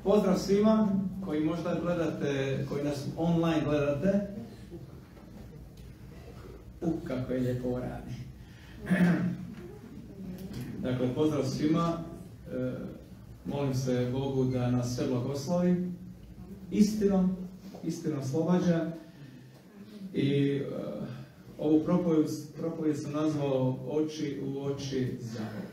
Pozdrav svima koji možda gledate, koji nas online gledate. Kako je lijepo radi. Dakle, pozdrav svima. Molim se Bogu da nas sve blagoslovi. Istinom oslobađa. I ovu propovijed sam nazvao Oči u oči đavola.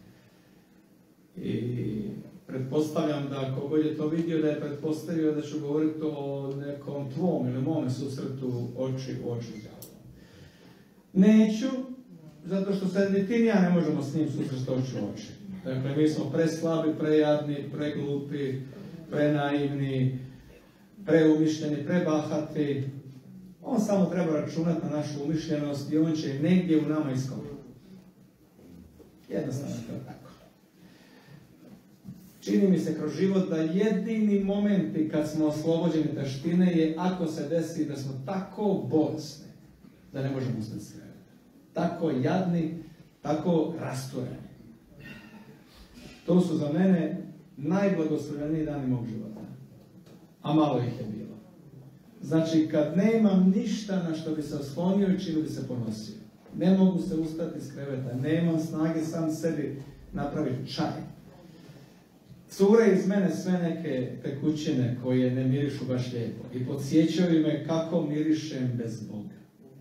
I pretpostavljam da ako god je to vidio, da je pretpostavio da ću govoriti o nekom tvom ili mome susretu oči u oči đavola. Neću, zato što se ni ti ni ja ne možemo s njim susreti oči u oči. Dakle, mi smo preslabi, prejadni, preglupi, prenaivni, preumišljeni, prebahati. On samo treba računati na našu umišljenost i on će negdje u nama iskopati. Jednostavno to je tako. Čini mi se kroz život da jedini momenti kad smo oslobođeni taštine je ako se desi da smo tako bolesni da ne možemo ustati s kreveta. Tako jadni, tako rastureni. To su za mene najblagoslovljeniji dani mog života. A malo ih je bilo. Znači, kad nemam ništa na što bi se oslonio i čim bi se ponosio. Ne mogu se ustati s kreveta. Nemam snage sam sebi napraviti čaj. Cure iz mene sve neke tekućine koje ne mirišu baš lijepo. I podsjećaju me kako mirišem bez Boga.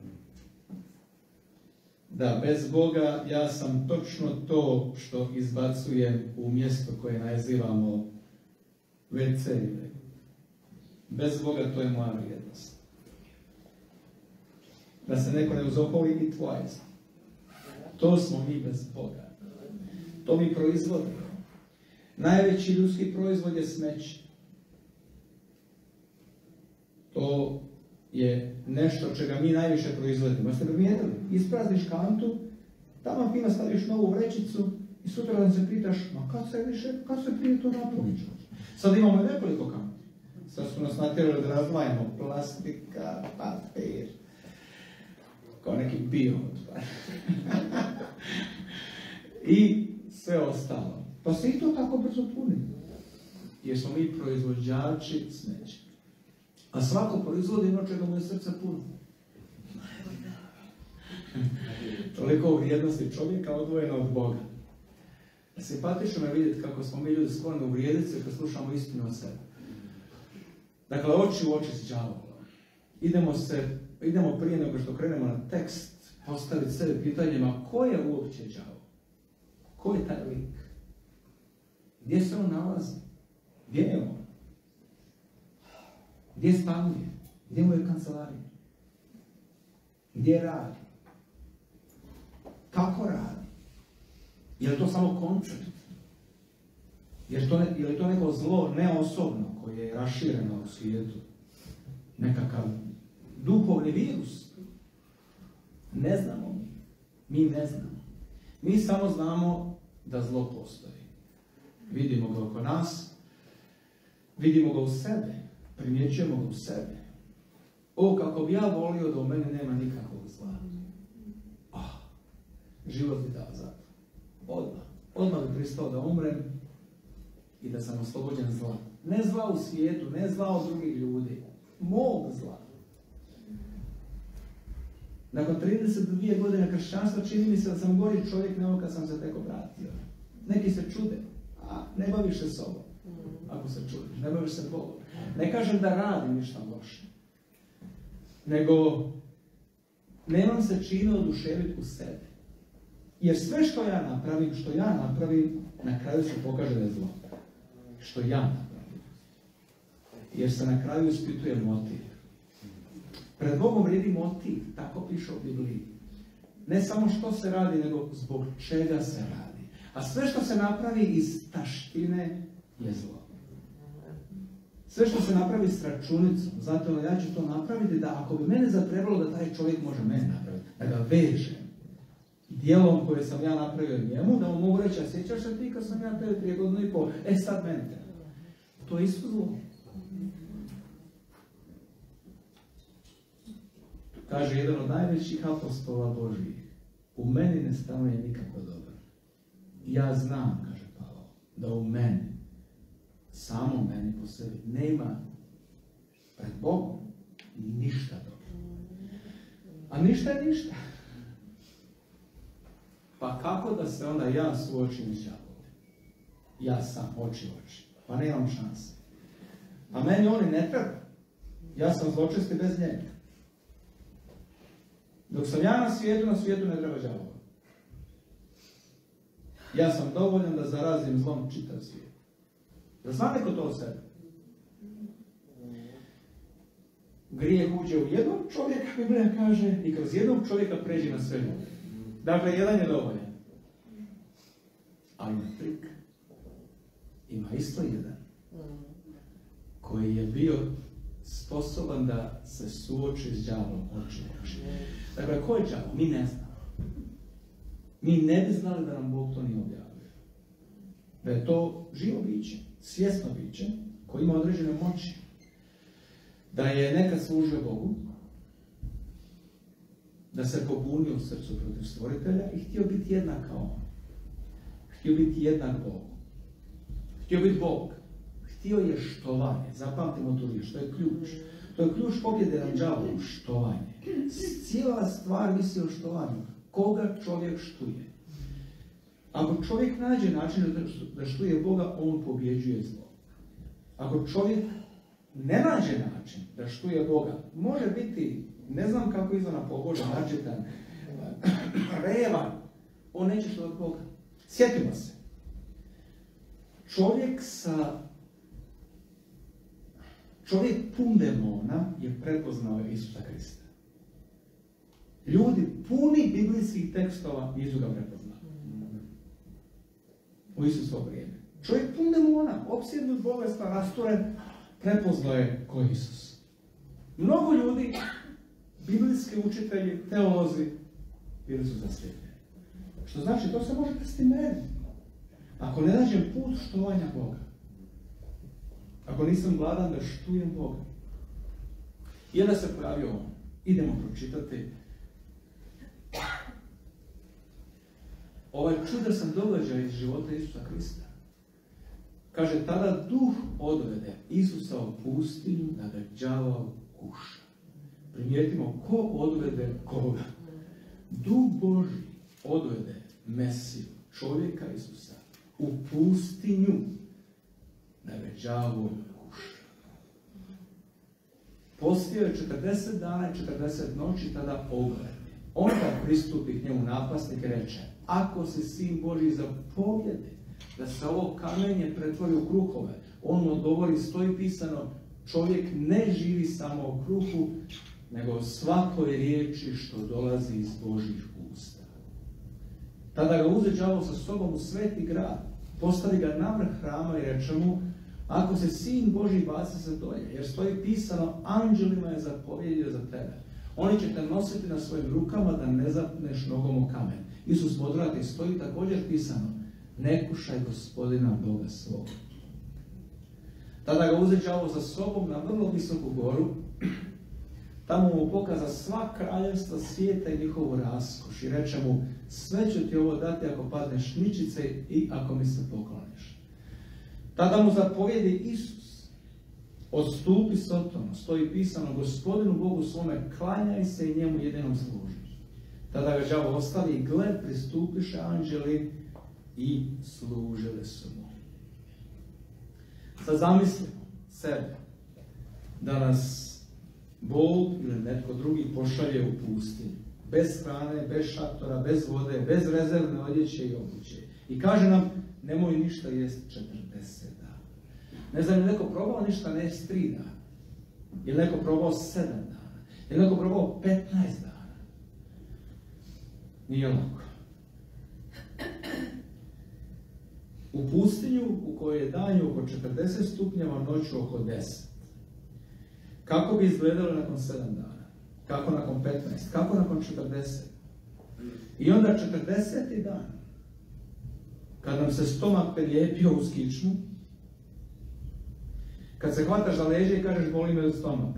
Da, bez Boga ja sam točno to što izbacujem u mjesto koje nazivamo WC. Bez Boga to je moja vrijednost. Da se neko ne uzoholi i twice. To smo mi bez Boga. To mi proizvodimo. Najveći ljudski proizvod je smeće. To je nešto čega mi najviše proizvodimo. Jeste primijetili? Isprazniš kantu, tamo fino staviš novu vrećicu i sutra da se pitaš, ma kad se prije to napuni? Sad imamo nekoliko kanti. Sad su nas natjerali da razdvajamo plastika, papir, kao neki bio. I sve ostalo. Pa se i to tako brzo puni. Jer smo mi proizvođači smeća. A svako proizvodi ono čega mu je srce puno. Toliko vrijednosti čovjeka odvojeno od Boga. Simpatično je vidjeti kako smo mi ljudi skloni uvrijediti se kad slušamo istinu o sebi. Dakle, oči u oči s đavolom. Idemo prije nego što krenemo na tekst postaviti sebi pitanjima ko je uopće đavol? Ko je taj lik? Gdje se on nalazi? Gdje je on? Gdje stanuje? Gdje mu je kancelarija? Gdje radi? Kako radi? Je li to samo koncept? Je li to neko zlo neosobno koje je rašireno u svijetu? Nekakav duhovni virus? Ne znamo mi. Mi ne znamo. Mi samo znamo da zlo postoji. Vidimo ga oko nas, vidimo ga u sebe, primjećujemo ga u sebe. O, kako bi ja volio da u mene nema nikakvog zla. Život bi dao za to. Odmah bi pristao da umrem i da sam oslobođen zla. Ne zla u svijetu, ne zla od drugih ljudi. Mog zla. Nakon 32 godine kršćanstva čini mi se da sam gori čovjek nego kad sam se tek obratio. Neki se čude. Ne baviš se sobom, ako se čudiš, ne baviš se Bogom. Ne kažem da radim ništa loše, nego nemam se čime oduševiti u sebi. Jer sve što ja napravim, na kraju se pokaže da je zlo. Što ja napravim. Jer se na kraju ispituje motiv. Pred Bogom vrijedi motiv, tako piše u Bibliji. Ne samo što se radi, nego zbog čega se radi. A sve što se napravi iz taštine je zlo. Sve što se napravi s računicom, zato ja ću to napraviti da ako bi mene zatrebalo da taj čovjek može mene napraviti, da ga vežem dijelom koje sam ja napravio njemu, da mu mogu reći, a sjećaš se ti kad sam ja tebe prije godinu i pol, sad mene treba. To je isto zlo. Kaže jedan od najvećih apostola Božjih, u meni ne stanuje nikako dobro. Ja znam, kaže Pavao, da u meni samo meni po sebi nema pred Bogom ništa dobro. A ništa je ništa. Pa kako da se onda ja suočim s đavolom? Ja sam, oči. Pa nemam šanse. A meni oni ne treba. Ja sam zločesti bez njega. Dok sam ja na svijetu ne treba đavola. Ja sam dovoljan da zarazim zlom čitav svijet. Da zna neko to od sebe? Grijeh uđe u jednog čovjeka, Biblija kaže, i kroz jednog čovjeka pređe na sve ljude. Dakle, jedan je dovoljan. Ali na trik ima isto jedan koji je bio sposoban da se suoči s đavolom oči u oči. Dakle, ko je đavol? Mi ne znamo. Mi ne bi znali da nam Bog to nije objavio. Da je to živo biće, svjesno biće, koje ima određene moći. Da je nekad služio Bogu, da se pobunio u srcu protiv stvoritelja i htio biti jednak kao on. Htio biti jednak Bogu. Htio biti Bog. Htio je štovanje. Zapamtimo tu riječ, to je ključ. To je ključ pobjede nad đavolom, štovanje. Cijela stvar misli o štovanju. Koga čovjek štuje? Ako čovjek nađe način da štuje Boga, on pobjeđuje zlo. Ako čovjek ne nađe način da štuje Boga, može biti, ne znam kako izvana pobožan, načitan, revan, on neće štovati Boga. Sjetimo se. Čovjek pun demona je prepoznao Isusa Krista. Ljudi puni biblijskih tekstova nisu ga prepoznali. U Isusovo vrijeme. Čovjek pun demona, opsjednut bolestan, rasturen, prepoznao je ko je Isus. Mnogo ljudi, biblijski učitelji, teolozi, bili su zaslijepljeni. Što znači, to se može desiti meni. Ako ne nađem put štovanja Boga, ako nisam gladan da štujem Boga. I onda se pojavio on. Idemo pročitati. Ovaj čudesan događaj iz života Isusa Krista. Kaže, tada duh odvede Isusa u pustinju da ga đavao kuša. Primijetimo, ko odvede koga? Duh Božji odvede Mesiju, čovjeka Isusa, u pustinju da ga đavo kuša. Postio je 40 dana i 40 noći, tada ogledne. Onda pristupi k njemu napasnik i reče, ako si sin Božji, zapovjedi da se ovo kamenje pretvori u kruhove. On odgovori, stoji pisano, čovjek ne živi samo o kruhu, nego o svakoj riječi što dolazi iz Božjih usta. Tada ga uze đavo sa sobom u sveti grad, postavi ga na vrh hrama i reče mu, ako se sin Božji, baci se dolje, jer stoji pisano, anđelima je zapovjedio za tebe. Oni će te nositi na svojim rukama da ne zapneš nogom o kamen. Isus odvrati, stoji također pisano, ne kušaj Gospodina Boga svog. Tada ga uze đavo sa sobom na vrlo visoku goru, tamo mu pokaza sva kraljevstva svijeta i njihovu raskoš i reče mu, sve ću ti ovo dati ako padneš ničice i ako mi se pokloniš. Tada mu zapovjedi Isus, odstupi Sotonu, stoji pisano, Gospodinu Bogu svome klanjaj se i njemu jedinom služi. Tada ga đavo ostavi i gle, pristupiše anđeli i služili su mu. Sad zamislimo sebe da nas Bog ili netko drugi pošalje u pustinju. Bez hrane, bez šatora, bez vode, bez rezervne odjeće i obuće. I kaže nam, nemoj ništa jest 40 dana. Ne znam, je neko probao ništa ne jest 3 dana? Je neko probao 7 dana? Je neko probao 15 dana? Nije lako. U pustinju u kojoj je danju oko 40 stupnjeva, noću oko 10. Kako bi izgledalo nakon 7 dana? Kako nakon 15? Kako nakon 40? I onda 40. dan, kad nam se stomak prelijepio uz kičmu, kad se hvataš za leđe i kažeš boli me stomak.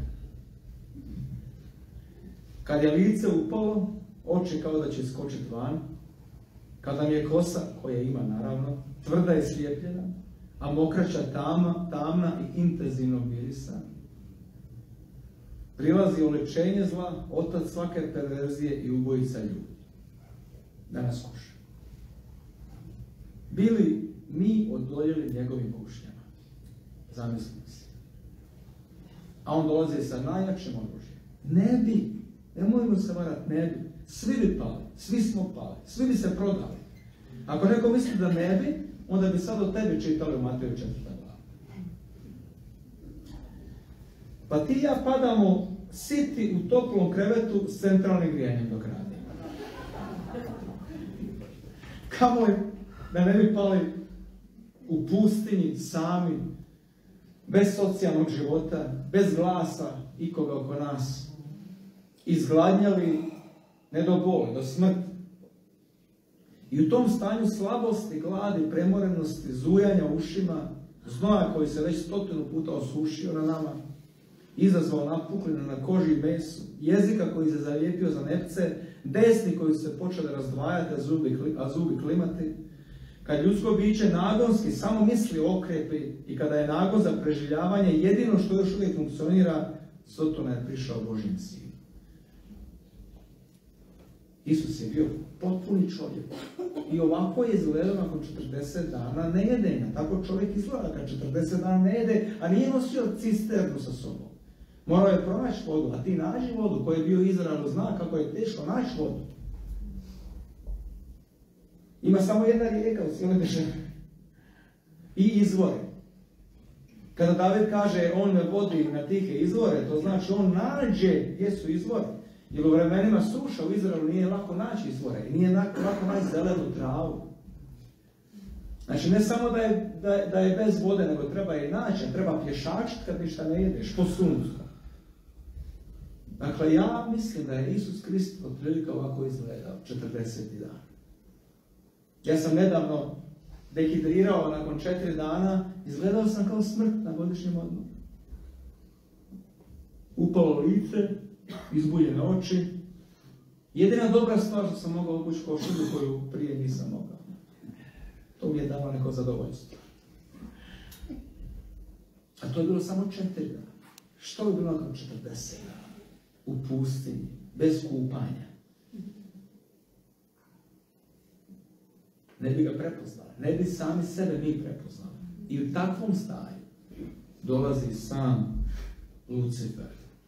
Kad je lice upalo, oči kao da će skočiti van, kad nam je kosa, koja ima naravno, tvrda i slijepljena, a mokraća tamna i intenzivnog mirisa. Prilazi ulečenje zla, otac svake perverzije i ubojica ljudi. Da nas kuša. Bili mi odoljeli njegovim kušnjama. Zamislimo se. A on dolazi sa najjačim oružjem. Ne bi, nemojmo se varati, ne bi. Svi bi pali, svi smo pali, svi bi se prodali. Ako neko misli da ne bi, onda bi sad o tebi čitali u Mateju 4. glavi. Pa ti i ja padamo siti u toplom krevetu s centralnim grijanjem dok radi. Kamoj da ne bi pali u pustinji sami, bez socijalnog života, bez glasa ikoga oko nas, izgladnjali ne do boli, do smrti. I u tom stanju slabosti, gladi, premorenosti, zujanja ušima, znoja koji se već 100 puta osušio na nama, izazvao napuklinu na koži i mesu, jezika koji se zalijepio za nepce, desni koji se počeli razdvajati, a zubi klimati, kad ljudsko biće nagonski samo misli okrepi i kada je nagon za preživljavanje jedino što još uvijek funkcionira, Sotona je prišao Božjem sinu. Isus je bio potpuni čovjek. I ovako je izgledao nakon 40 dana nejedenja. Tako čovjek izgleda kad 40 dana ne jede, a nije nosio cisternu sa sobom. Morao je pronaći vodu, a ti nađi vodu, koji je bio Izraelu zna kako je teško naći vodu. Ima samo jedna rijeka u cijeloj državi. I izvore. Kada David kaže on me vodi na tihe izvore, to znači on nađe gdje su izvori. Jer u vremenima suša u Izraelu nije lako naći izvore i nije lako naći zelenu travu. Znači ne samo da je bez vode, nego treba je naći, treba pješačiti kad ništa ne jedeš, po suncu. Dakle, ja mislim da je Isus Krist otprilike ovako izgledao 40 dana. Ja sam nedavno dehidrirao nakon 4 dana, izgledao sam kao smrt na godišnjem odmoru. Upalo lice, izbuljene oči. Jedina dobra stvar što sam mogao obući košulju koju prije nisam mogao. To mi je dalo neko zadovoljstvo. A to je bilo samo 4 dana. Što bi bilo nakon 40 dana? U pustinji, bez kupanja. Ne bi ga prepoznali. Ne bi sami sebe mi prepoznali. I u takvom stanju dolazi sam Lucifer.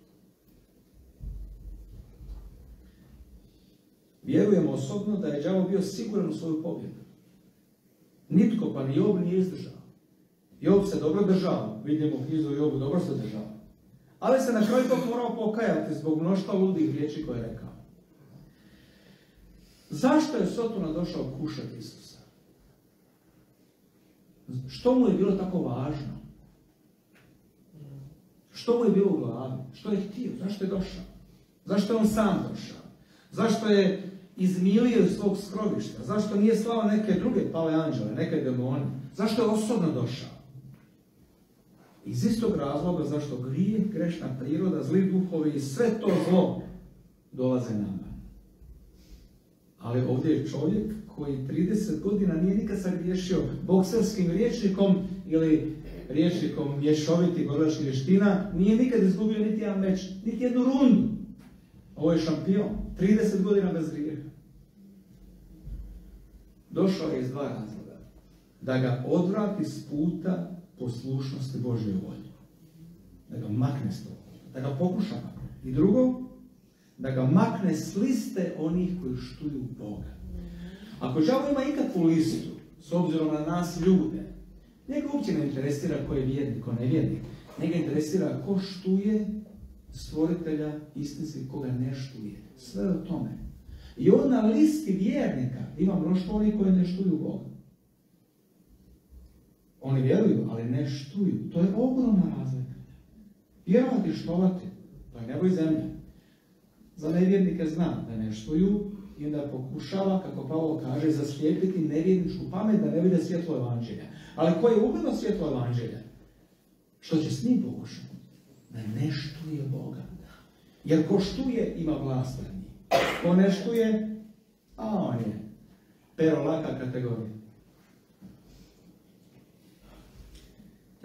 Vjerujemo osobno da je đavo bio siguran u svoju pobjedu. Nitko, pa ni Job nije izdržao. Job se dobro držao. Vidimo u knjizu Jobu, dobro se držao. Ali se na kraju tog morao pokajati zbog mnoštva ludih riječi koje je rekao. Zašto je Sotona došao kušati Isusa? Što mu je bilo tako važno? Što mu je bilo u glavi? Što je htio? Zašto je došao? Zašto je on sam došao? Zašto je izmilio iz svog skrovišta? Zašto nije slao neke druge pale anđele, neke demone? Zašto je osobno došao? Iz istog razloga zašto grijeh, grešna priroda, zli duhovi i sve to zlo dolaze nama. Ali ovdje je čovjek koji 30 godina nije nikad sagriješio bokserskim rječnikom ili rječnikom mješovitih borilačkih vještina, nije nikad izgubio niti jedan meč, niti jednu rundu. Ovo je šampion, 30 godina bez grijeha. Došao je iz 2 razloga. Da ga odvrati s puta poslušnosti Božje volje. Da ga makne s toga. Da ga pokuša makne. I drugo, da ga makne s liste onih koji štuju Boga. Ako đavo ima ikakvu listu, s obzirom na nas ljude, njega uopće ne interesira ko je vjernik, ko ne vjernik. Njega interesira ko štuje stvoritelja istinski, koga ne štuje. Sve o tome. I on na listi vjernika ima mnoštvo onih koji ne štuju Boga. Oni vjeruju, ali ne štuju. To je ogromna razlika. Vjerovati i štovati, to je nebo i zemlja. Za nevjernike zna da ne štuju i onda pokušava, kako Pavao kaže, zaslijepiti nevjerničku pamet da ne vide svjetlo evanđelja. Ali ko je ugledno svjetlo evanđelja? Što će s njim pokušati? Da ne štuje Boga. Jer ko štuje ima vlast nad njim. Ko ne štuje, a on je pero laka kategorija.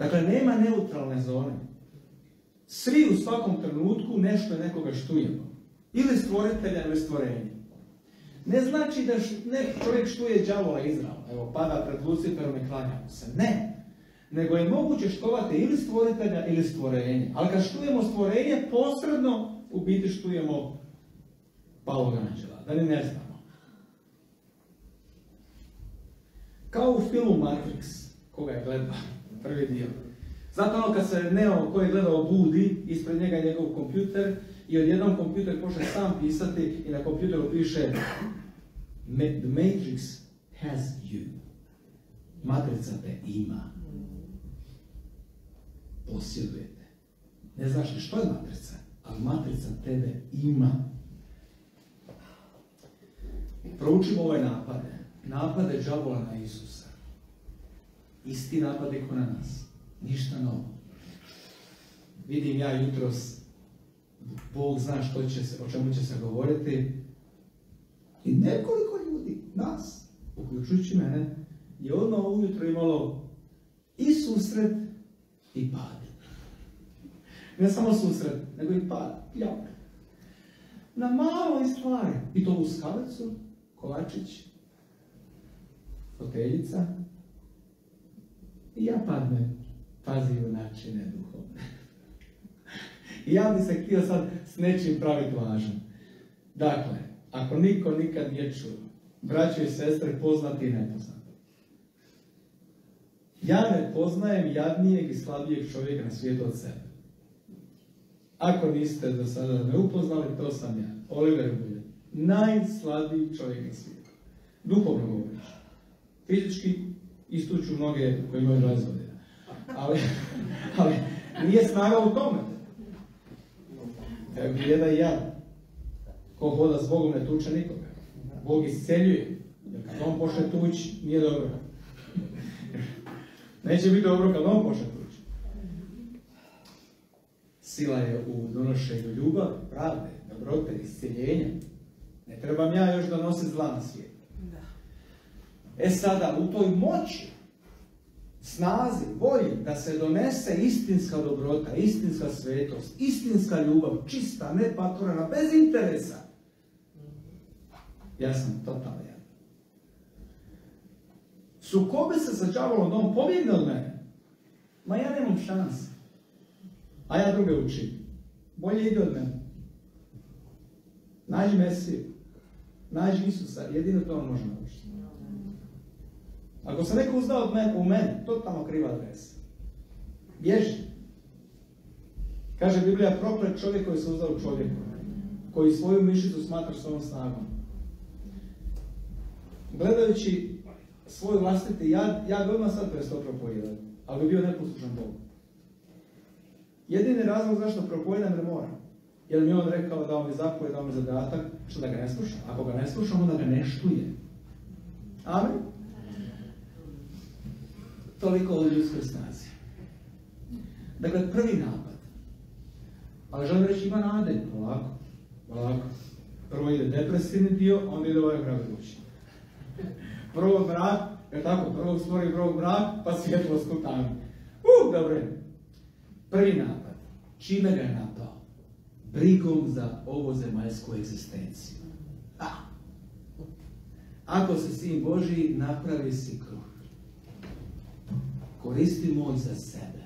Dakle, nema neutralne zone. Svi u svakom trenutku nešto nekoga štujemo. Ili stvoritelja, ili stvorenje. Ne znači da čovjek štuje đavola izravno. Evo, pada pred Luciferom i klanja mu se. Ne. Nego je moguće štovati ili stvoritelja, ili stvorenje. Ali kad štujemo stvorenje, posredno u biti štujemo palog anđela. Da ne znamo. Kao u filmu Matrix, koga je gledao, prvi dio. Znate ono kad se Neo koji je gledao budi, ispred njega je njegov kompjuter i odjednom kompjuter počne sam pisati i na kompjuteru piše The Matrix has you. Matrica te ima. Posjedujete. Ne znaš li što je matrica, ali matrica tebe ima. Proučimo ove napade. Napade đavola na Isusa. Isti napade ko na nas. Ništa novo. Vidim ja jutros, Bog zna o čemu će se govoriti. I nekoliko ljudi, nas, uključujući mene, je odmah ujutro imalo i susret i pad. Ne samo susret, nego i pad, pljak. Na maloj stvari. I to u skalicu, kolačić, foteljica. I ja padnem, pazi u načine duhovne. I ja bi se htio sad s nečim praviti važan. Dakle, ako niko nikad nije čuo, braćo i sestre, poznati i nepoznati. Ja ne poznajem jadnijeg i slabijeg čovjeka na svijetu od sebe. Ako niste do sada me upoznali, to sam ja, Oliver Buljan. Najslabiji čovjek na svijetu. Duhovno govoriš. Fizički istuču mnoge koji imaju 20 godina. Ali nije snaga u tome. Bijeda i jad. Ko hoda s Bogom ne tuče nikoga. Bog isceljuje. Jer kad on počne tući, nije dobro. Neće biti dobro kad on počne tući. Sila je u donošenju ljubavi, pravde, dobrote, isceljenja. Ne trebam ja još donositi zla na svijet. Sada, u toj moći, snazi, volji da se donese istinska dobrota, istinska svetost, istinska ljubav, čista, nepatvorena, bez interesa. Ja sam totalno jadan. Sukobi se sa đavolom da on pobjegne od mene. Ma ja nemam šanse. A ja druge učim. Bolje ide od mene. Nađi Mesiju. Nađi Isusa. Jedino to on može naučiti. Ako se neko uzdao u mene, totalno kriva adresa. Bježi. Kaže Biblija, proklet čovjek koji se uzdao u čovjeku, koji svoju mišicu smatra svojom snagom. Gledajući svoj vlastiti, ja bi odmah sad prestao propovijedati, ali bi bio neposlušan Bogu. Jedini razlog zašto propovijedam jer moram. Jer mi on rekao da on mi zapovijed, dao mi zadatak, što da ga ne slušam. Ako ga ne slušam, onda ga ne štuje. Amen. Toliko o ljudskoj snazi. Dakle, prvi napad. Ali želim reći, ima nade. Polako. Prvo ide depresivni dio, onda ide ovaj mrakodušni. Prvo mrak, jer tako, prvo stvori prvog mrak, pa svjetlost u tami. Dobro je. Prvi napad. Čime ga je napao? Brigom za ovozemaljsku egzistenciju. Ako si sin Božiji, napravi si kruh. Koristi moj za sebe.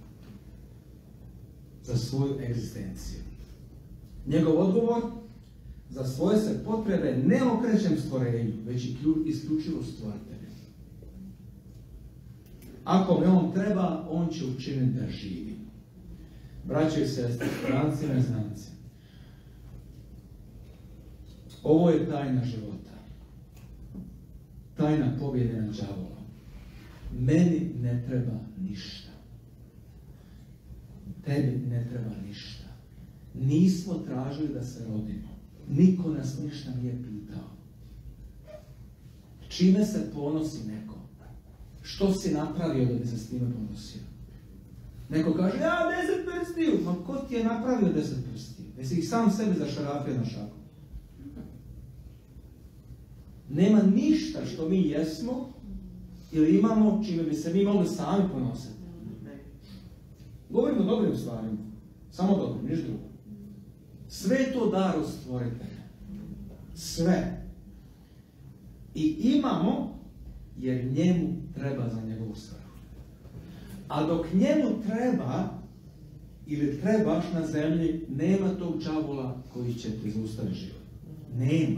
Za svoju egzistenciju. Njegov odgovor, za svoje se potrebe ne okrećem stvorenju, već i isključivo stvoritelju. Ako me on treba, on će učiniti da živi. Braćo i sestre, stranci i neznanci. Ovo je tajna života. Tajna pobjede nad đavolom. Meni ne treba ništa. Tebi ne treba ništa. Nismo tražili da se rodimo. Niko nas ništa nije pitao. Čime se ponosi neko? Što si napravio da bi se s time ponosio? Neko kaže, ja 10 prstiju. Ma ko ti je napravio 10 prstiju? Jesi ih sam sebi zašarafio na šaku? Nema ništa što mi jesmo ili imamo čime bi se mi mogli sami ponositi. Govorimo o dobrim stvarima. Samo dobrim, ništa drugo. Sve je to dar od stvoritelja. Sve. I imamo, jer njemu treba za njegovu svrhu. A dok njemu treba, ili trebaš na zemlji, nema tog đavola koji će ti zaustaviti život. Nema.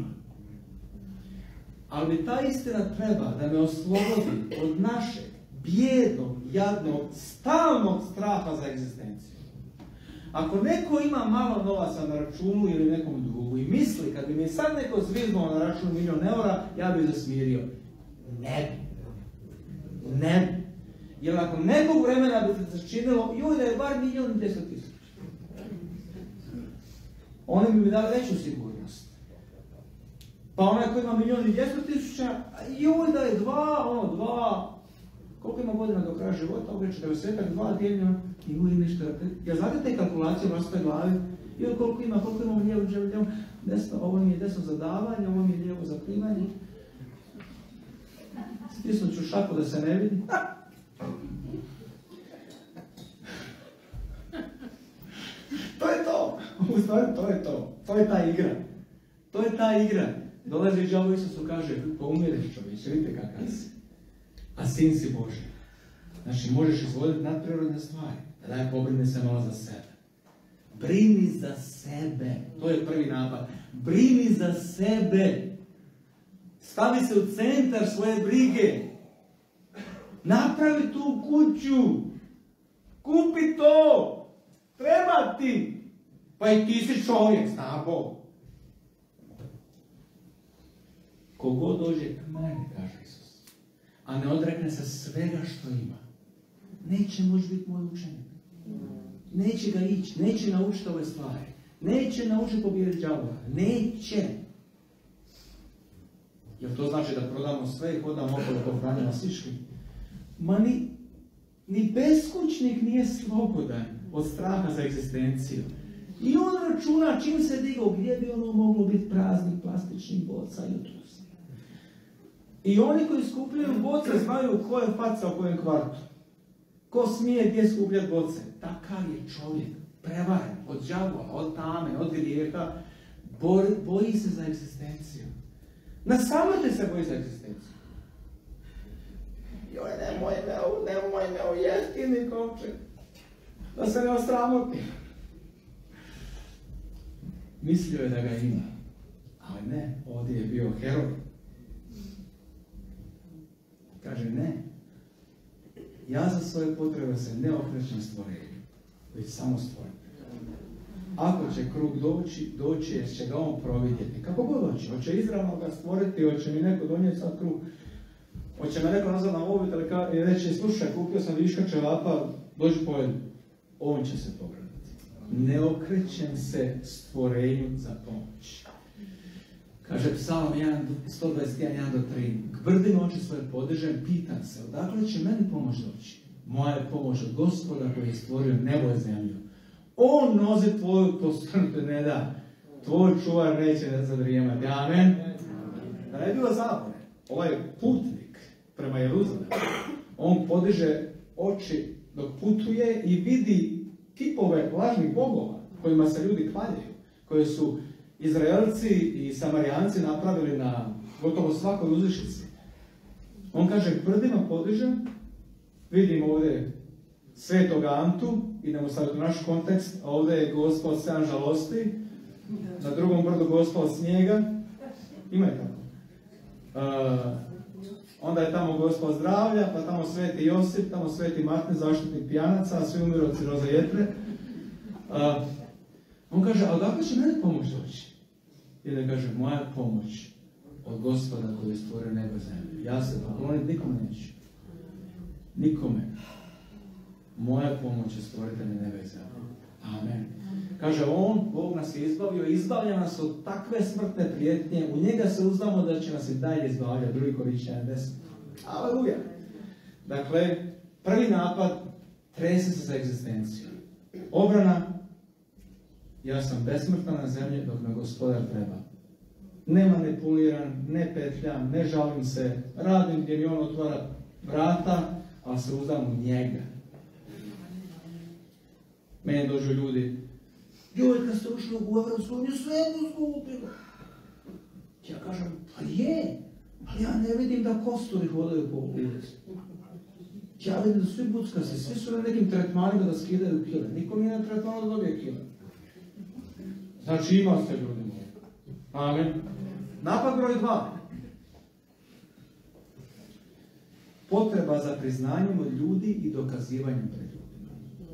Ali ta istina treba da me oslobodi od našeg bijednog, jadnog, stalnog straha za egzistenciju. Ako neko ima malo novaca na računu ili nekom dugu i misli kad bi mi sad neko zviznuo na račun €1.000.000, ja bi zasmirio. Ne bi. Ne bi. Jer ako nekog vremena bi se začinilo, joj da je bar 1.100.000. Oni bi mi dali veću sigurnost. Pa onaj koji ima 1.200.000, joj da je dva, koliko ima godina do kraja života, ovdje 40-ak, 2 djelja, i uvijek nešto. Jel znate te kalkulacije u svojoj glavi? Joj koliko imamo lijevo, desno, ovo mi je desno za davanje, ovo mi je lijevo za primanje. Stisnut ću šaku da se ne vidi. To je to. U stvari to je to. To je ta igra. To je ta igra. Dolazi đavo Isusu kaže, pa umiriš čovječe, vidite kakav si. A sin si Boži. Znači, možeš izvoditi nadprirodne stvari. Daj, pobrini se malo za sebe. Brini za sebe. To je prvi napad. Brini za sebe. Stavi se u centar svoje brige. Napravi tu kuću. Kupi to. Treba ti. Pa i ti si čovjek, zna Bog. Kogod dođe k meni, kaže Isus, a ne odrekne se svega što ima, neće moći biti moj učenik. Neće ga ići, neće naučiti ove stvari. Neće naučiti pobijediti đavola. Neće. Jel to znači da prodamo sve i hodamo okolo po hranjama slički? Ma ni beskućnik nije slobodan od straha za egzistenciju. I on računa čim se digao, gdje bi ono moglo biti praznih plastičnih boca jutros. I oni koji skupljaju boce znaju ko je faca u kojem kvartu. Ko smije gdje skupljati boce. Takav je čovjek. Prevaren od đavola, od tame, od grijeha. Boji se za egzistenciju. Na samrti se boji za egzistenciju. Joj, nemoj me ujesti, kovčeg. Da se ne osramoti. Mislio je da ga ima. Ali ne, ovdje je bio heroj. Kaže ne. Ja za svoje potrebe se ne okrećem stvorenju, već samo stvorim. Ako će krug doći jer će ga on providjeti. Kako god doći. Hoće izravno ga stvoriti, hoće mi neko donijeti sad krug. Hoće me neko nazvat na mobitel i reći, slušaj, kupio sam viška ćevapa, dođi pojedi. On će se pogledati. Ne okrećem se stvorenju za pomoć. Kaže Psalm 121:1-3. Gvrdim oči svoje podižem, pitam se, odakle će meni pomoć doći? Moja je pomoć od Gospoda koji je stvorio nebo i zemlju. On nozi tvoju postrnutu ne da. Tvoj čuvar neće ne zadrijemati. Amen. Da ne bilo zabune. Ovaj putnik prema Jeruzalemu, on podiže oči dok putuje i vidi kipove lažnih bogova kojima se ljudi hvaljaju, koje su Izraelci i Samarijanci napravili na gotovo svakoj uzvišici. On kaže, gvrdima podižem, vidim ovdje Svetog Antu, idemo sad u naš kontekst, a ovdje je Gospod Sean žalosti, na drugom brdu Gospod snijega, ima je tako. Onda je tamo Gospod zdravlja, pa tamo Sveti Josip, tamo Sveti Martin, zaštitnik pijanaca, a svi umiru od ciroze jetre. On kaže, a odakle će meni pomoć doći? I da kaže, moja pomoć od Gospoda koji je stvorio nebo i zemlju. Ja se pokloniti nikome neću. Nikome. Moja pomoć je stvoritelj neba i zemlje. Amen. Kaže on, Bog nas je izbavio, izbavlja nas od takve smrtne prijetnje, u njega se uzdamo da će nas i dalje izbavljati, 2 Korinćani 10. Aleluja. Dakle, prvi napad, trese se za egzistenciju. Obrana, ja sam besmrtan na zemlji dok me Gospodar treba. Ne manipuliram, ne petljam, ne žalim se, radim gdje mi on otvara vrata, ali se uzdam u njega. Meni dođu ljudi, joj, kad ste ušli u Evropsku uniju, sve je poskupilo. Ja kažem, pa je, ali ja ne vidim da kosturi hodaju po ulici. Ja vidim da svi buckasi, svi su na nekim tretmanima da skidaju kile. Niko nije na tretmanu da dobije kile. Znači ima se ljudi moji. Amen. Napad broj 2. Potreba za priznanjem od ljudi i dokazivanjem pred ljudima.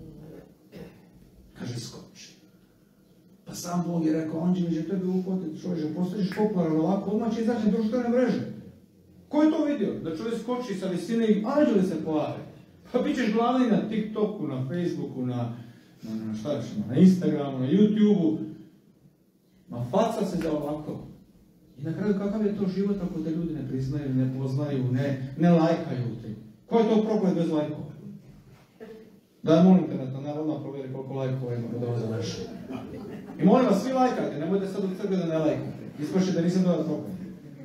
Kaže, skoči. Pa sam Bog je rekao, anđeli će tebi uhvatiti, čovječe, postaviš popularan ovako, odmah će izaći na društvene mreže. Ko je to vidio? Da čovjek skoči sa visine i anđeli se pojave. Pa bit ćeš glavni na TikToku, na Facebooku, na Instagramu, na YouTubeu. Ma faca se za ovako. I na kraju kakav je to život ako te ljudi ne priznaju, ne poznaju, ne lajkaju te? Ko je to progled bez lajkova? Da, molim te da odmah provjeri koliko lajkova ima da ovo završi. I molim vas, svi lajkate, nemojte sad u crkvi da ne lajkate. Ispaši da nisam dodat progled.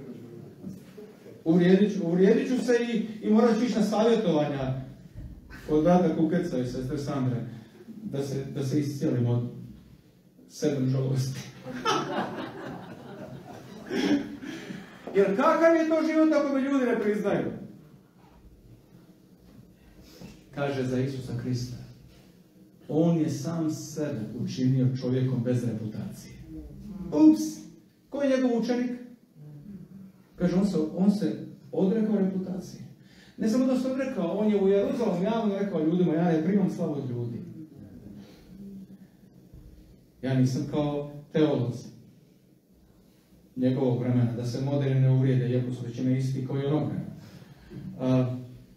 Uvrijedit ću se i morat ću ići na savjetovanja od brata Kukeca i sestre Sandre da se iscijelimo od 7 žalosti. Jer kakav je to život ako me ljudi ne priznaju? Kaže za Isusa Krista. On je sam sebe učinio čovjekom bez reputacije. Ups! Ko je njegov učenik? Kaže, on se odrekao reputacije. Ne samo da se odrekao, on je u Jeruzalemu javno rekao ljudima, ja ne primam slavu od ljudi. Ja nisam kao teolozi njegovog vremena, da se moderni ne uvrijede, iako su većina isti kao i onog vremena.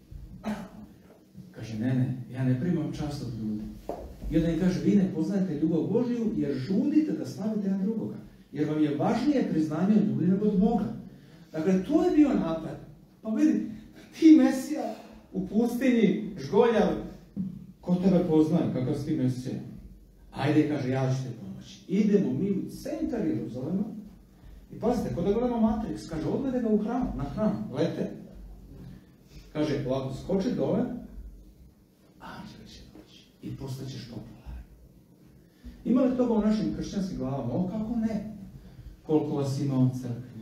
Kaže, ne, ja ne primam čast od ljudi. I onda im kaže, vi ne poznajete ljubav Božiju jer žudite da slavite jedan drugoga. Jer vam je važnije priznanje od ljudi nego od Boga. Dakle, to je bio napad. Pa vidi, ti Mesija u pustinji, žgoljav, ko tebe poznaje, kakav si ti Mesija? Ajde, kaže, ja ću te pomoći. Idemo mi u centar Jeruzalema i pazite, kod da gledamo Matrix, kaže, odvede ga u hram, na hram, lete. Kaže, ovako, skoči dole, anđeli će doći i postaćeš popularan. Ima li toga u našim kršćanskim glavama? O, kako ne? Koliko vas ima u crkvi?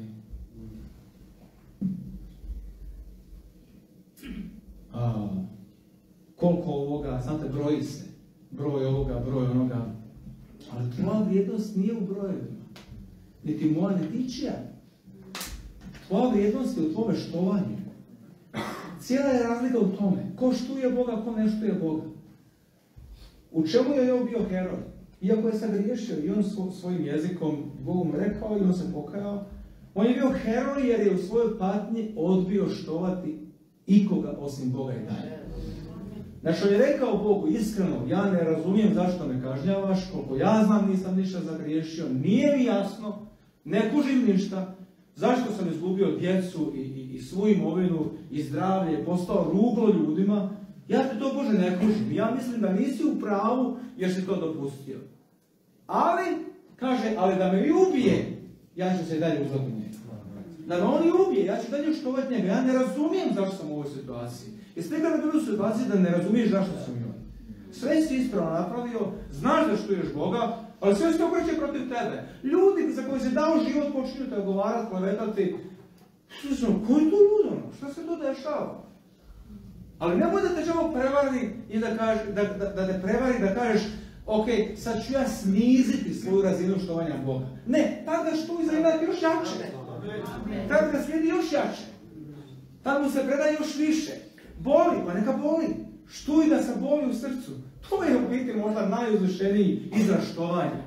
Koliko ovoga, znate, broji se. Broj ovoga, broj onoga. Ali tvoja vrijednost nije u brojevima. Niti moja, niti čija. Tvoja vrijednost je u tvome štovanju. Cijela je razlika u tome. Ko štuje Boga, ko ne štuje Boga. U čemu je on bio heroj? Iako je sad riješio i on svojim jezikom Bogom rekao i on se pokajao, on je bio heroj jer je u svojoj patnji odbio štovati ikoga osim Boga i dalje. Znači on je rekao Bogu iskreno, ja ne razumijem zašto me kažnjavaš, koliko ja znam nisam ništa zagriješio, nije mi jasno, ne kužim ništa, zašto sam izgubio djecu i svu imovinu i zdravlje, postao ruglo ljudima, ja te to Bože ne kužim, ja mislim da nisi u pravu jer si to dopustio. Ali, kaže, ali da me i ubije, ja ću se i dalje uzeti njega. Da me on i ubije, ja ću dalje štovati njega, ja ne razumijem zašto sam u ovoj situaciji. Jeste nekada bili u situaciji da ne razumiješ zašto sam u njoj? Sve si ispravno napravio, znaš da štuješ Boga, ali sve se okreće protiv tebe. Ljudi za koji se dao život počinju te ogovarati, klevetati. Ko je to ludano? Šta se to dešava? Ali nemoj da te čovjek prevari i da te prevari da kažeš ok, sad ću ja sniziti svoju razinu štovanja Boga. Ne, tad ga štuj za imati još jače. Tad ga slijedi još jače. Tad mu se predaje još više. Boli, pa neka boli. Štuj da se boli u srcu. To je u biti možda najuzvišeniji izraz štovanja.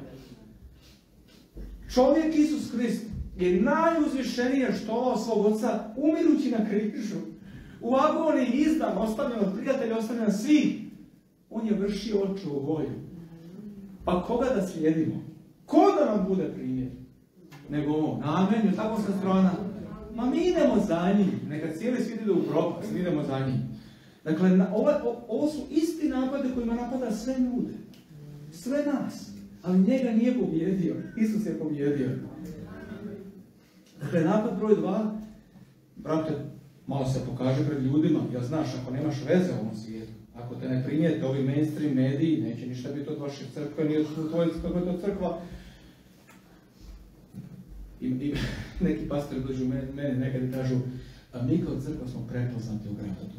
Čovjek Isus Krist je najuzvišenije štovao svog oca umirući na križu. U agoniji izdan, ostavljen od prijatelja, ostavljen od svih. On je vršio očevu volju. Pa koga da slijedimo? Ko da nam bude primjer? Nego on. Amen, je tako sa strana. Ma mi idemo za njim. Neka cijeli svijet ide u propast, mi idemo za njim. Dakle, ovo su isti napade kojima napada sve ljude. Sve nas. Ali njega nije pobjedio. Isus je pobjedio. Dakle, napad broj 2. Brate, malo se pokaže pred ljudima, jer znaš, ako nemaš veze u ovom svijetu, ako te ne primijete ovi mainstream mediji, neće ništa biti od vaše crkve, ni od tvoje crkva. I neki pastori dođu mene nekad i kažu, a mi kao crkva smo prepoznati u gradu.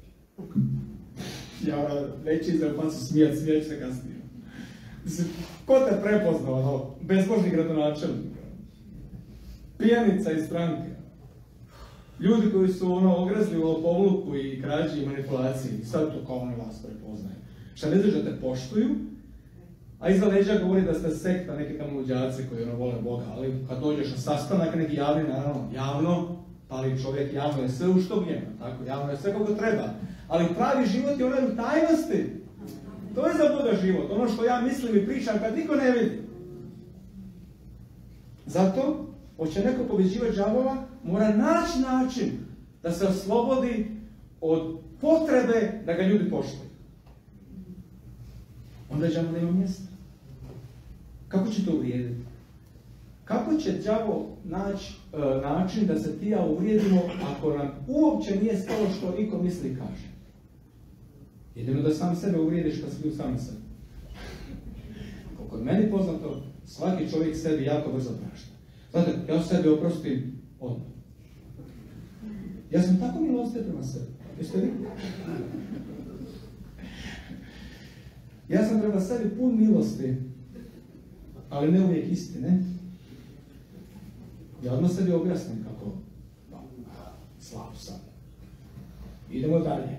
Ja neće izrapancu smijat se kasnije. Ko te prepoznao, bezbožni gradonačelnik, pijanica iz stranke, ljudi koji su ogrezli u lopovluku i krađi i manipulaciji, sad to kao oni vas prepoznaju. Šta ne znači da te poštuju, a iza leđa govori da ste sekta, neki tamo luđaci koji vole Boga, ali kad dođeš na sastanak, neki javni, naravno, javno, pali čovjek, javno je sve u što vrijeme, tako, javno je sve kako treba, ali pravi život je onaj u tajnosti. To je za Boga život, ono što ja mislim i pričam kad niko ne vidi. Zato, hoće neko pobeđivati đavola, mora naći način da se oslobodi od potrebe da ga ljudi poštuju. Onda đavo nema mjesta. Kako će to uvrijediti? Kako će đavo naći način da se ti ja uvrijedimo ako nam uopće nije stalo što iko misli i kaže? Jedino da sam sebe uvrijediš kad si bio sam sebe. Koliko je meni poznato, svaki čovjek sebi jako brzo prašta. Znate, ja sebi oprostim odmah. Ja sam tako milostiv prema sebi. Jeste vi? Ja sam prema sebi pun milosti, ali ne uvijek istine. Ja odmah sebi objasnim kako slab sam. Idemo dalje.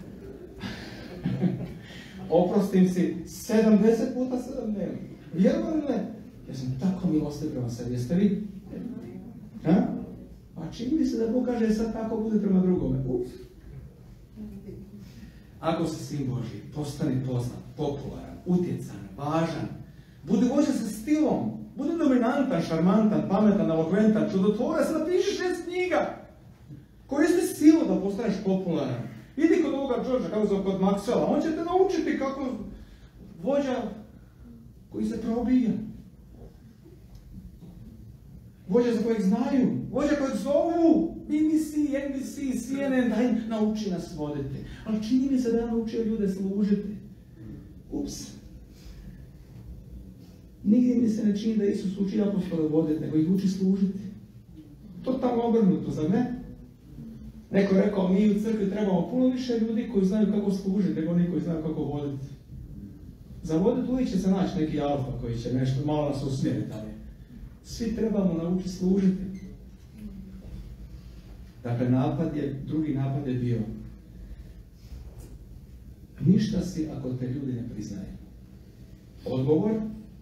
Oprostim si 70 puta 7 dnevno. Vjerujem li ne? Ja sam tako milostiv prema sebi. Jeste vi? Ha? A čini mi se da Bog kaže sad tako bude prema drugome. Ako si sin Božji, postani poznat, popularan, utjecan, važan, budi vođa sa stilom, budi dominantan, šarmantan, pametan, elokventan, čudotvorac, napiši 6 knjiga. Koristi silu da postaneš popularan. Idi kod ovoga Đorđa, kako zove kod Maxwella, on će te naučiti kako vođa koji se probija. Vođa za kojeg znaju, vođa kojeg zovu, BBC, NBC, CNN, daj nauči nas voditi. Ali čini mi se da ja naučio ljude služiti. Ups. Nigdje mi se ne čini da Isus uči apostole voditi, nego ih uči služiti. Totalno obrnuto, zar ne? Neko je rekao, mi u crkvi trebamo puno više ljudi koji znaju kako služiti, nego oni koji znaju kako voditi. Za voditi uvijek će se naći neki alfa koji će nešto malo nas usmjeriti, ali svi trebamo naučiti služiti. Dakle, drugi napad je bio, ništa si ako te ljudi ne priznaju. Odgovor,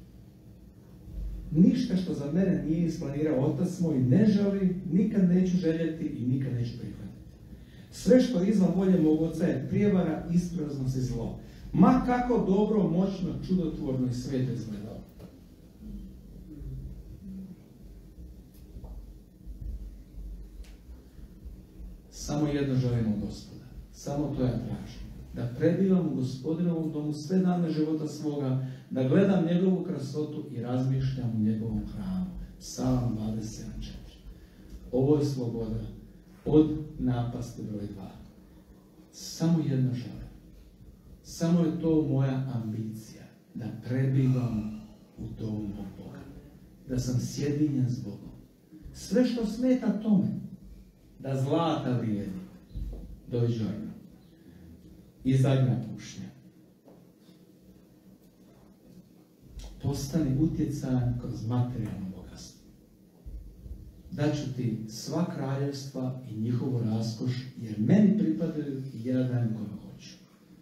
ništa što za mene nije isplanirao Otac moj ne želi, nikad neću željeti i nikad neću prihvatiti. Sve što je izvan volje mog Oca je prijevara, ispraznost i zlo. Ma kako dobro, moćno, čudotvorno i sveto izgledao. Samo jedno želim od Gospoda. Samo to ja tražim. Da prebivam u Gospodinovom domu sve dane života svoga, da gledam njegovu krasotu i razmišljam u njegovom hramu. Psalam 27.4. Ovo je sloboda od napasti broj 2. Samo jedno želim. Samo je to moja ambicija. Da prebivam u domu mog Boga. Da sam sjedinjen s Bogom. Sve što smeta tome, da zlata vrijedi. Dođojno. I zadnja kušnja. Postani utjecajan kroz materijalno bogatstvo. Daću ti sva kraljevstva i njihovu raskoš, jer meni pripadaju i ja dajem kome hoću.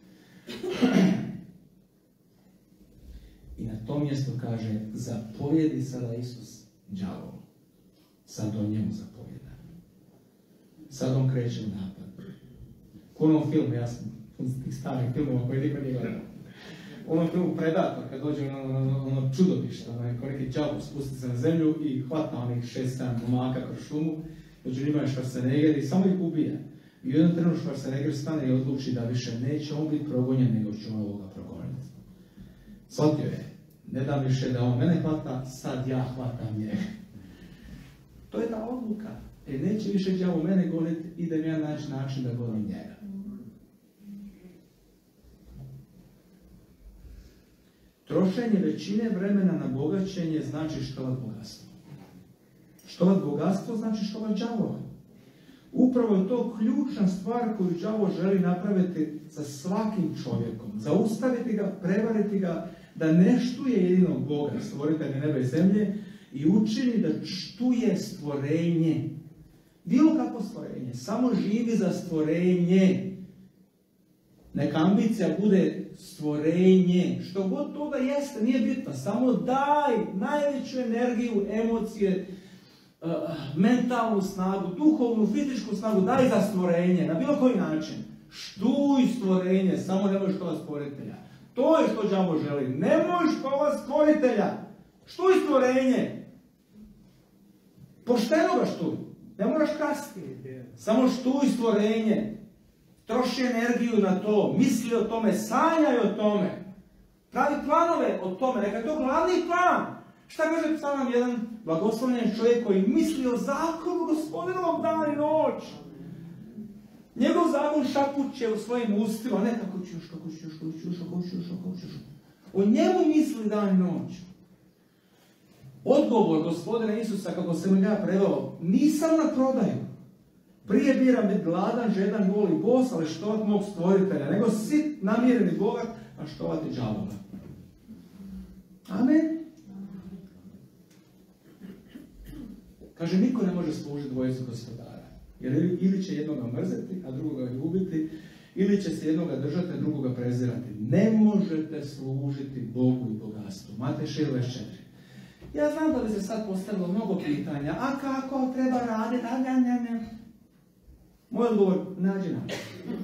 I na tom mjestu kaže, zapovjedi sada Isus đavolu. Sad on njemu zapovjeda. Sad on kreće u napad. U onom filmu, ja sam tih starih filmova koji niko nije gledao. U onom filmu Predator, kad dođe ono čudovište, ko neki đavo spusti se na zemlju i hvata onih 6-7 momaka kroz šumu, među njima je Schwarzenegger i samo ih ubija. I u jednom trenutku Schwarzenegger stane i odluči da više neće on biti progonjen, nego će on ovoga progoniti. Shvatio je, ne dam više da on mene hvata, sad ja hvatam njega. To je ta odluka. neće više đavo mene goniti, idem ja naći način da gonim njega. Trošenje većine vremena na bogaćenje znači štovat bogatstvo. Štovat bogatstvo znači štovat đavola. Upravo je to ključna stvar koju đavo želi napraviti sa svakim čovjekom. Zaustaviti ga, prevariti ga, da ne štuje jedinog Boga, stvoritelja neba i zemlje, i učini da štuje stvorenje. Bilo kako stvorenje, samo živi za stvorenje. Neka ambicija bude stvorenje, što god to da jeste, nije bitno, samo daj najveću energiju, emocije, mentalnu snagu, duhovnu, fizičku snagu, daj za stvorenje, na bilo koji način. Štuj stvorenje, samo nemoj štovat stvoritelja. To je što đavo želi, nemoj štovat stvoritelja, štuj stvorenje. Pošteno ga štuj, ne moraš krasti, samo štuj stvorenje. Troši energiju na to, misli o tome, sanjaj o tome. Pravi planove o tome, neka je to glavni plan. Šta kaže Psalam 1? Blagoslovljen čovjek koji misli o zakonu Gospodinovom dan i noć. Njegov zakon šapuće u svojim ustima, ne kako ćeš. O njemu misli dan i noć. Odgovor Gospodina Isusa, kako sam ga preveo, nisam na prodaju. Prije biram biti gladan, žedan, gol i bos, ali štovat mog stvoritelja, nego sit, namjeren i bogat, a štovati đavola. Amen. Kaže, niko ne može služiti dvojicu gospodara. Jer ili će jednoga mrzeti, a drugoga ljubiti, ili će se jednoga držati, a drugoga prezirati. Ne možete služiti Bogu i bogatstvu. Matej 6:24. Ja znam da bi se sad postavilo mnogo pitanja. A kako treba raditi? Moj odgovor, nađi način.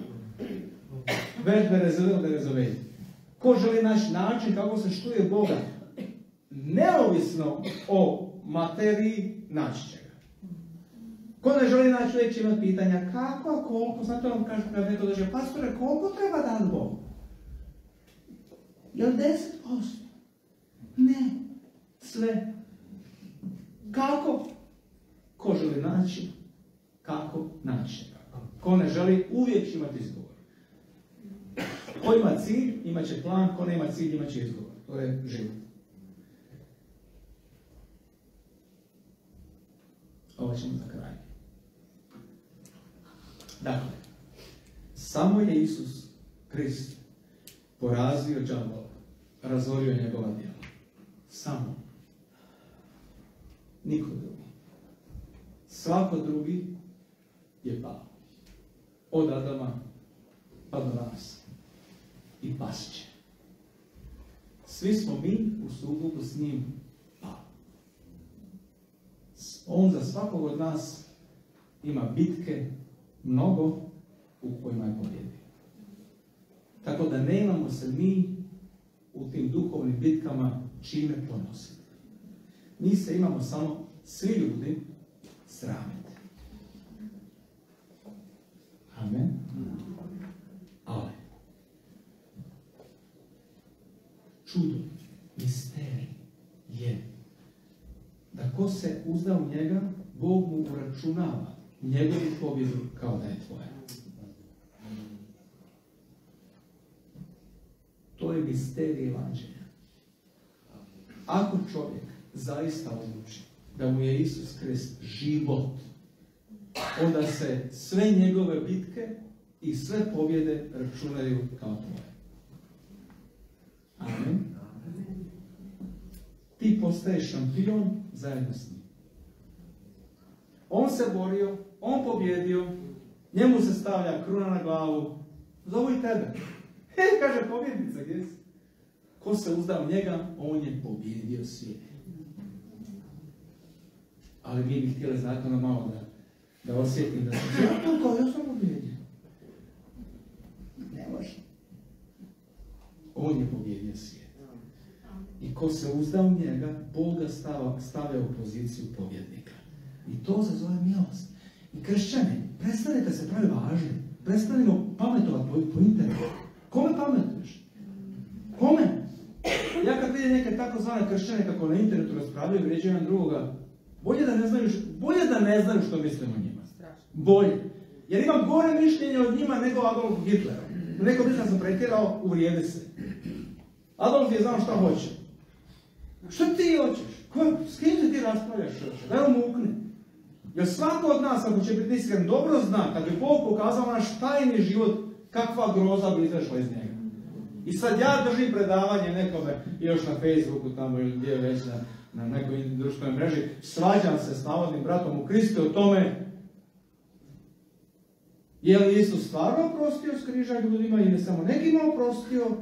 Već berezove. Ko želi naći način kako se štuje Boga? Neovisno o materiji, naći će ga. Ko ne želi naći, uvijek će imati pitanja kako, koliko, znate vam kaže kad neko dođe, pastore, koliko treba dati Bogu? Jel 10%? Ne. Sve. Kako? Ko želi naći? Kako naći? Ko ne želi, uvijek će imati izgovor. Ko ima cilj, imat će plan, ko nema cilj, imat će izgovor. To je život. Ovo ćemo za kraj. Dakle, samo je Isus Krist porazio đavola, razorio njegova djela. Samo. Niko drugi. Svako drugi je pao. Od Adama pa do nas. I pasće. Svi smo mi u sukobu s njim pao. On za svakog od nas ima bitke mnogo u kojima je pobjedio. Tako da nemamo se mi u tim duhovnim bitkama čime ponositi. Mi se imamo samo svi ljudi sramiti. Amen. Ali čudo, misterij je da ko se uzda u njega, Bog mu uračunava njegovu pobjedu kao da je tvoja. To je misterij evanđelja. Ako čovjek zaista odluči da mu je Isus Krist život, onda se sve njegove bitke i sve pobjede računaju kao tvoje. Amen. Ti postaješ šampion zajedno s njim. On se borio, on pobjedio, njemu se stavlja kruna na glavu, zovu i tebe. Kaže pobjednica, gdje si? Ko se uzda u njega, on je pobjedio svijet. Ali mi bi htjeli znati ono malo da osjetim da sam ja sam pobjedio. Ne može. On je pobjedio svijet. I ko se uzda u njega, Bog ga stavlja u poziciju pobjednika. I to se zove milost. I kršćani, prestanete se pravi važni. Prestanimo pametovati po internetu. Kome pametuješ? Kome? Ja kad vidim neke takozvane kršćane kako na internetu raspravljaju, vrijeđaju jedan drugoga, Bolje da ne znaju što mislimo o njima. Bolje. Jer imam gore mišljenje od njima nego Adolf Hitlera. Neko bi sam pretjerao, uvrijedi se. Adolf je znao šta hoće. Što ti hoćeš? S kim ti raspravljaš? Daj mu ukne. Jer svako od nas, ako će biti iskren, dobro zna, kad bi Bog pokazao naš tajni život, kakva groza bi izašla iz njega. I sad ja držim predavanje nekome, još na Facebooku tamo ili gdje već na nekoj društvenoj mreži, svađam se s navodnim bratom u Kristu o tome je li Isus stvarno oprostio s križa ljudima ili samo nekima oprostio.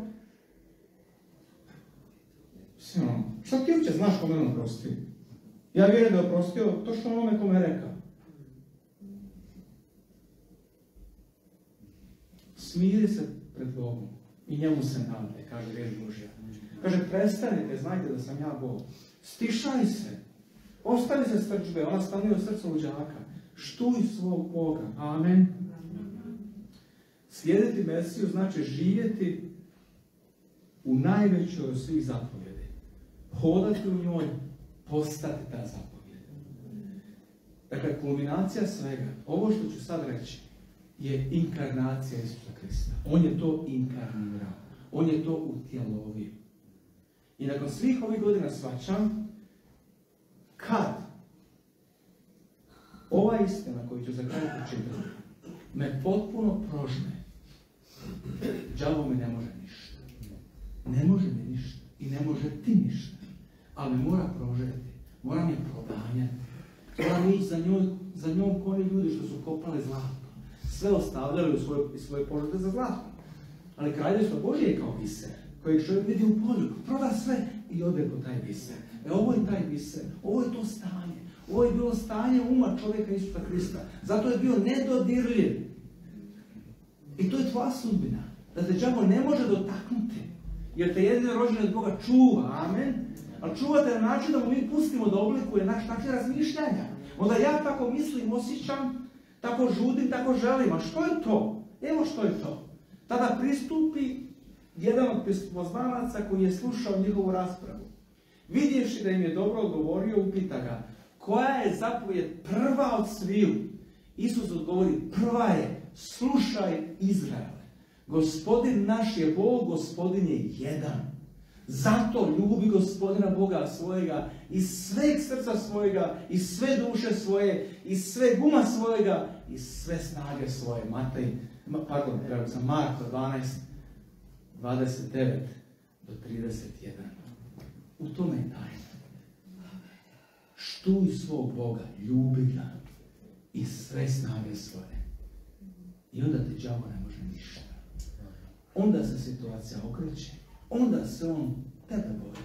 Šta ti uopće znaš kome on oprostio? Ja vjerujem da je oprostio to što onome kome je rekao. Smiri se pred Bogom i njemu se nadaj, kaže riječ Božja. Kaže, prestanite, znajte da sam ja Bog. Stišaj se. Ostani se srđbe, ona stanuje u srcu luđaka. Štuj svog Boga. Amen. Slijediti Mesiju znači živjeti u najvećoj od svih zapovjedi. Hodati u njoj, postati ta zapovjed. Dakle, kulminacija svega, ovo što ću sad reći, je inkarnacija Isusa Krista. On je to inkarnirao. On je to utjelovio. I nakon svih ovih godina shvaćam, kad ova istina koju ću za kraj pročitati me potpuno prožne, đavo mi ne može ništa. Ne može mi ništa. I ne može ti ništa. Ali me mora prožeti. Mora mi proganjati. Mora ići za njom koji ljudi što su kopali zlato. Sve ostavljali u svoje požete za zlato. Ali kraljevstvo Božje je kao biser, kojeg čovjek vidi u polju, proda sve i ode po taj biser. Ovo je taj biser, ovo je to stanje. Ovo je bilo stanje uma čovjeka Isusa Krista. Zato je bio nedodirljiv. I to je tvoja sudbina. Da te đavo ne može dotaknuti. Jer te jedino rođene od Boga čuva. Amen. Ali čuvate na način da mu mi pustimo da oblikuje naš takve razmišljanja. Onda ja tako mislim, osjećam, tako žudim, tako želim. A što je to? Evo što je to. Tada pristupi jedan od poznanaca koji je slušao njihovu raspravu. Vidjevši da im je dobro odgovorio, upita ga, koja je zapovjed prva od sviju? Isus odgovori, prva je, slušaj Izraele. Gospodin naš je Bog, Gospodin je jedan. Zato ljubi Gospodina Boga svojega iz sveg srca svojega, iz sve duše svoje, iz sve guma svojega, iz sve snage svoje. Marko 12, 29 do 31. U tome je tajna. Štuj svog Boga, ljubi ga iz sve snage svoje. I onda te đavo ne može ništa. Onda se situacija okreće. Onda se on tebe boji.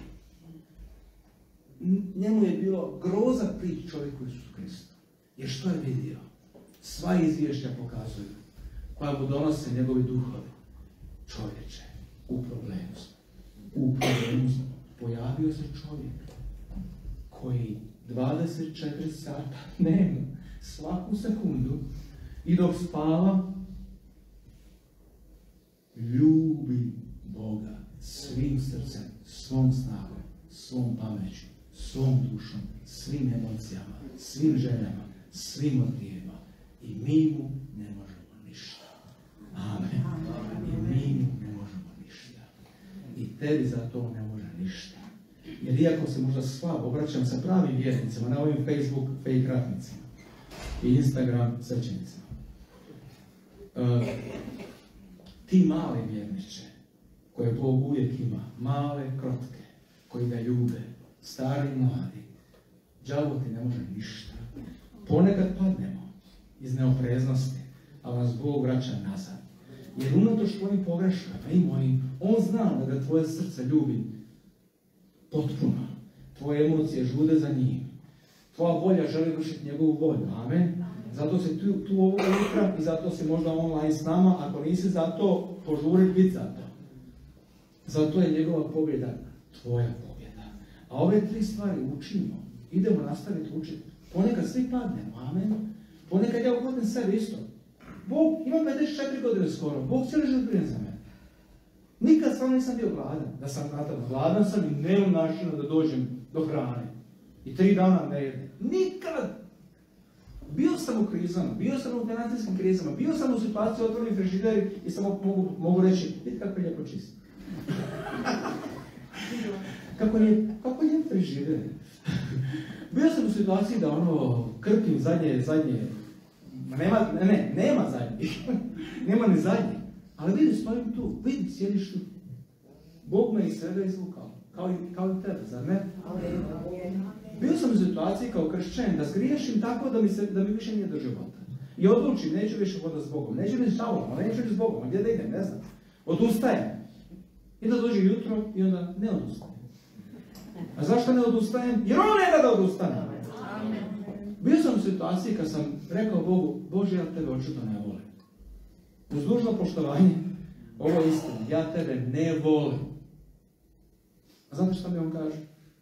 Njemu je bilo groza prići čovjeku Isusu Kristu. Jer što je vidio? Sva izvješća pokazuju koja mu donose njegovi duhovi. Čovječe, u problemu smo. Pojavio se čovjek koji 24 sata dnevno, svaku sekundu i dok spava, ljubi Boga svim srcem, svom snagom, svom pameću, svom dušom, svim emocijama, svim željama, svim motivima. I mi mu ne možemo ništa. Amen. I mi mu ne možemo ništa. I tebi za to ne može ništa. Jer iako se možda slab obraćam sa pravim vjernicima, na ovim Facebook fake ratnicima i Instagram svećenicima, ti mali vjerniče, koje Bog uvijek ima, male, krotke, koji ga ljube, stari i mladi, đavo ti ne može ništa. Ponekad padnemo iz neopreznosti, ali nas Bog vraća nazad. Jer unatoč tvojim pogreškama i mojim, on zna da ga tvoje srce ljubi potpuno. Tvoje emocije žude za njim. Tvoja volja želi vršiti njegovu volju. Amen. Zato si tu ovoga jutra i zato si možda online s nama. Ako nisi zato, požuri biti za to. Zato je njegova pobjeda tvoja pobjeda. A ove 3 stvari učimo. Idemo nastaviti učiti. Ponekad svi padnemo. Amen. Ponekad ja ugodim sebe isto. Bog, imam 54 godine skoro. Bog cijeli život brine za mene. Nikad sam nisam bio gladan. Da sam gladan sam i nemam načina da dođem do hrane. I 3 dana ne jede. Nikad! Bio sam u krizama, bio sam u financijskim krizama, bio sam u situaciji otvoreni frižideri i samo mogu reći, vidite kako je lijepo čisto. Kako je frižider. Bio sam u situaciji da krpim zadnje, nema zadnje, nema ni zadnje. Ali vidi, stojim tu, vidi, sjediš tu. Bog me iz svega izvukao, kao i tebe, zar ne? Bio sam u situaciji kao kršćanin da zgriješim tako da mi više nije do života. I odlučim, neću više hodati s Bogom, neću ni s đavolom, neću ni s Bogom, gdje da idem, ne znam. Odustajem. I da dođe jutro i onda ne odustajem. A zašto ne odustajem? Jer on ne da odustanem. Bio sam u situaciji kad sam rekao Bogu, Bože, ja tebe očito ne volim. Uz dužno poštovanje, ovo je istina, ja tebe ne volim. A znate što mi on kaže?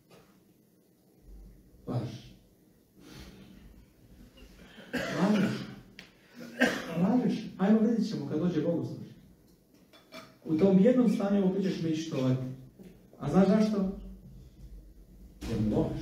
Lažeš. Ajmo, vidjet ćemo kad dođe Bogu služiti. U tom jednom stanju opet ćeš me ištovati. A znaš zašto? Jer me voliš.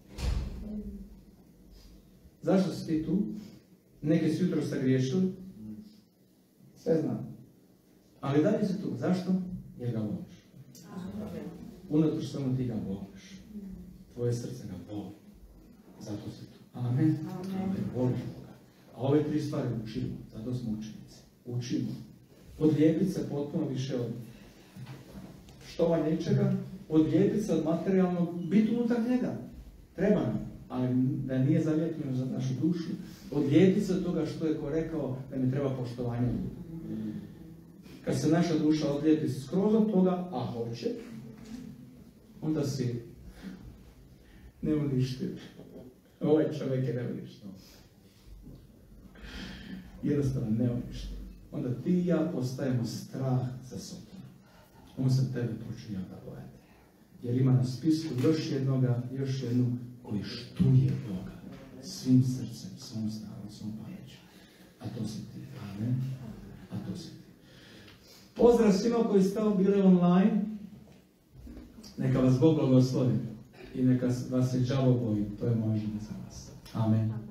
Zašto si ti tu? Neki si jutro sagriješili. Sve znam. Ali dalje si tu. Zašto? Jer ga voliš. Unatoč samo ti ga voliš. Tvoje srce ga voli. Zato si tu. Amen. Voliš Boga. A ove 3 stvari učimo. Zato smo učenici. Učimo. Odlijepiti se potpuno više od štovanja ničega. Odlijepiti se od materijalnog. Biti unutar njega. Treba nam. Ali da nije zalijepljeno za našu dušu. Odlijepiti se od toga što je ko rekao da mi treba poštovanje. Kad se naša duša odlijepi skroz od toga, a hoće, onda si neuništiv. Ovaj čovjek je neuništiv. Jednostavno neuništiv. Onda ti i ja postajemo strah za sobom. On se tebe počinja da bojati. Jer ima na spisku još jednu koji štuje Boga. Svim srcem, svom snagom, svom pameću. A to si ti. Amen. A to si ti. Pozdrav svima koji ste bili online. Neka vas Bog blagoslovi. I neka vas se đavo boji. To je moja želja za vas. Amen.